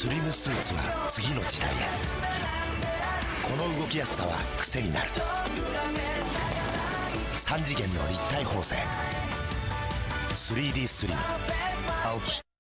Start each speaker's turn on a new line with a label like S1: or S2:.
S1: スリムスーツは次の時代へ。この動きやすさは癖になる。3次元の立体縫製 3D スリム青木。